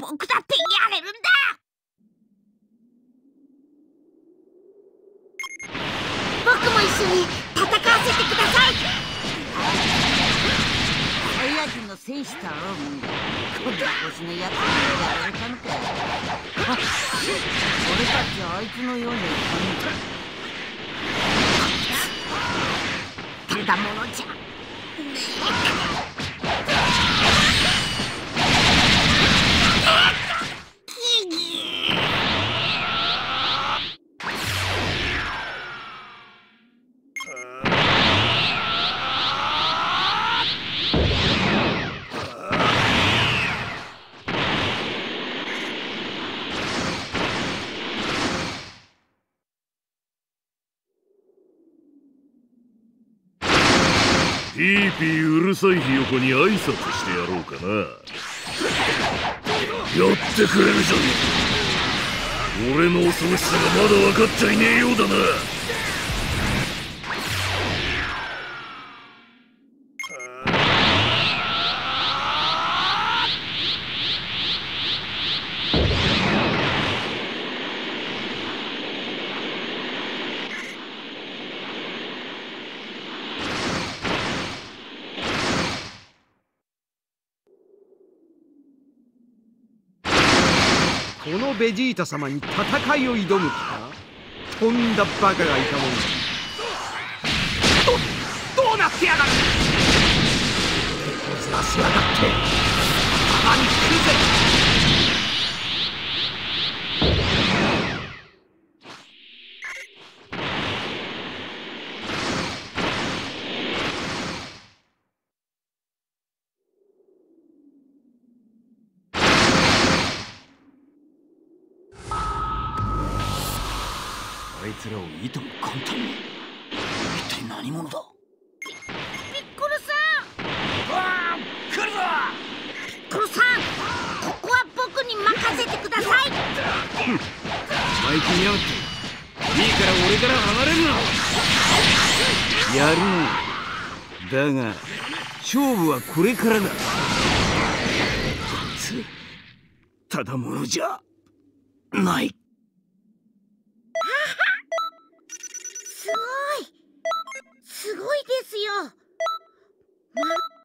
僕だってやれるんだ。僕も一緒に戦わせてください。サイヤ人の戦士だろ。今度は星のやつにやられたのか。俺たちはあいつのようにただものじゃねえ。 ピーピーうるさいひよこに挨拶してやろうかな。やってくれるじゃねえか。俺の恐ろしさがまだ分かっちゃいねえようだな。 このベジータ様に戦いを挑む気か。とんだバカがいたもんだ。どうなってやがる。手こずらしやがって頭に来るぜ。 あいつらをいとも簡単に。一体何者だ。 ピッコロさん。 わあ、来るぞ。 ピッコロさん、ここは僕に任せてください。 生意気にやがって。いいから俺から離れるな。やるな。だが勝負はこれからだ。ただものじゃない。 すごいですよ。